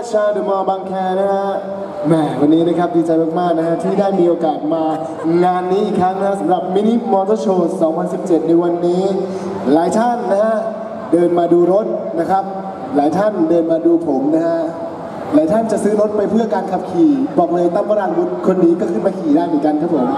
ชาวเดอะมอลล์บางแคนะฮะแหมวันนี้นะครับดีใจมากๆนะฮะที่ได้มีโอกาสมางานนี้อีกครั้งนะสำหรับมินิมอเตอร์โชว์ 2017 ในวันนี้หลายท่านนะฮะเดินมาดูรถนะครับหลายท่านเดินมาดูผมนะฮะหลายท่านจะซื้อรถไปเพื่อการขับขี่บอกเลยตั้มวรังวุฒิคนนี้ก็ขึ้นมาขี่ได้เหมือนกันครับผม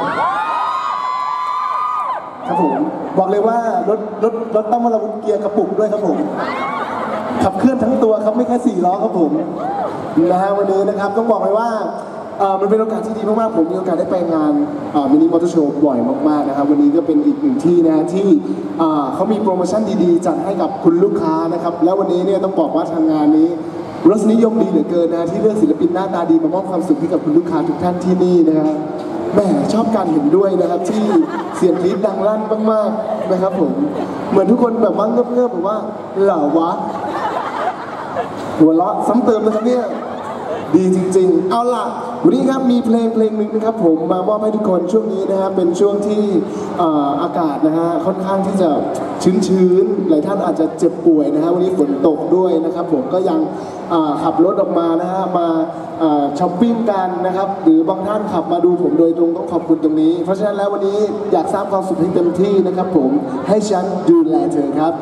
ครับผมบอกเลยว่ารถตั้มวรังวุฒิเกียร์กระปุกด้วยครับผมขับเคลื่อนทั้งตัวครับไม่แค่4 ล้อครับผมนะฮะวันนี้นะครับต้องบอกเลยว่ามันเป็นโอกาสที่ดีมากๆผมมีโอกาสได้ไปงานมินิมอเตอร์โชว์บ่อยมากๆนะครับวันนี้ก็เป็นอีกหนึ่งที่นะที่เขามีโปรโมชั่นดีๆจัดให้กับคุณลูกค้านะครับแล้ววันนี้เนี่ยต้องบอกว่าทางงานนี้รสนิยมดีเหลือเกินนะที่เลือกศิลปินหน้าตาดีมามอบความสุขให้กับคุณลูกค้าทุกท่านที่นี่นะครับแม่ชอบการเห็นด้วยนะครับที่เสียงกรี๊ดดังลั่นมากๆนะครับผมเหมือนทุกคนแบบว่าเงียบๆแบบว่าเหล่าวะหัวเราะซ้ำเติมนะครับเนี่ยดีจริงๆเอาล่ะวันนี้ครับมีเพลงหนึ่งนะครับผมมามอบให้ทุกคนช่วงนี้นะฮะเป็นช่วงที่อากาศนะฮะค่อนข้างที่จะชื้นหลายท่านอาจจะเจ็บป่วยนะฮะวันนี้ฝนตกด้วยนะครับผมก็ยังขับรถออกมานะฮะมาช้อปปิ้งกันนะครับหรือบางท่านขับมาดูผมโดยตรงต้องขอบคุณตรงนี้เพราะฉะนั้นแล้ววันนี้อยากสร้างความสุขให้เต็มที่นะครับผมให้ฉันดูแลเธอครับ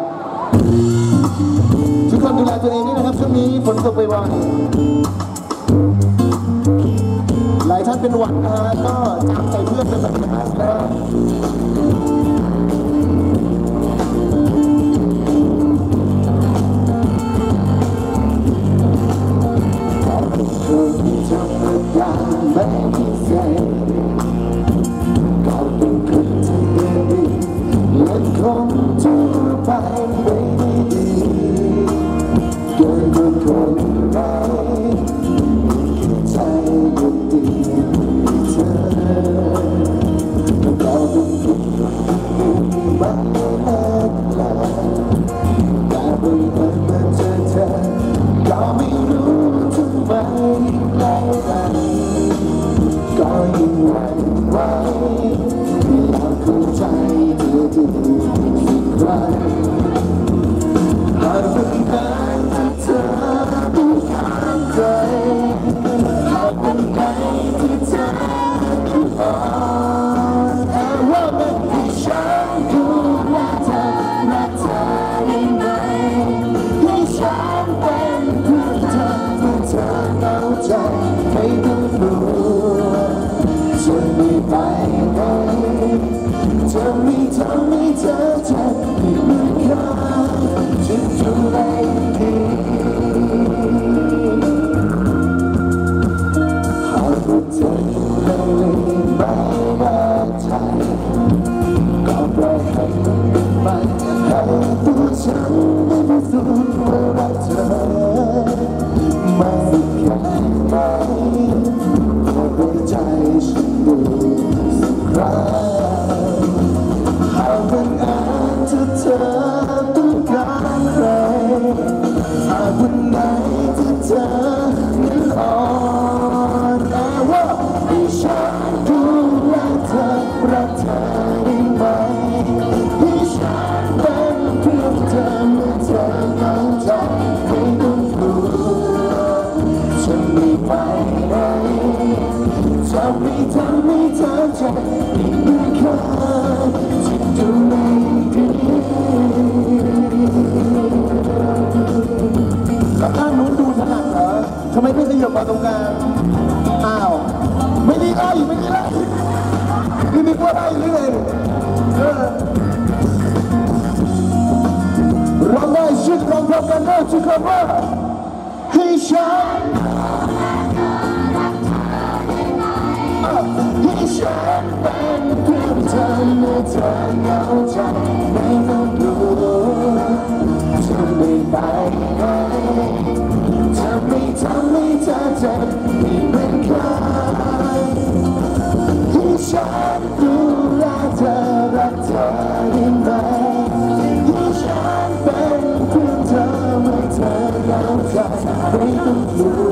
ทุกคนดูแลตัวเองด้วยนะครับช่วงนี้ฝนตกบ่อยๆหลายท่านเป็นหวัดนะฮะก็จำใจเพื่อนเป็นแบบนี้นะทำไมไม่ขยับมาตรงกลางอ้าวไม่ได้ไล่นี่นึกว่าไล่หรือไงร้องได้ชิดร้องพร้อมกันได้ทุกคนว่าให้ฉันให้ฉันเป็นเพื่อนเธอเมื่อเธอเหงาใจไม่ต้องกลัวจะไม่ไปไหนจะไม่ทำให้เธอเจ็บไม่เป็นใครให้ฉันดูแลเธอรักเธอได้ไหมให้ฉันเป็นเพื่อนเธอเมื่อเธอเหงาใจไม่ต้องกลัว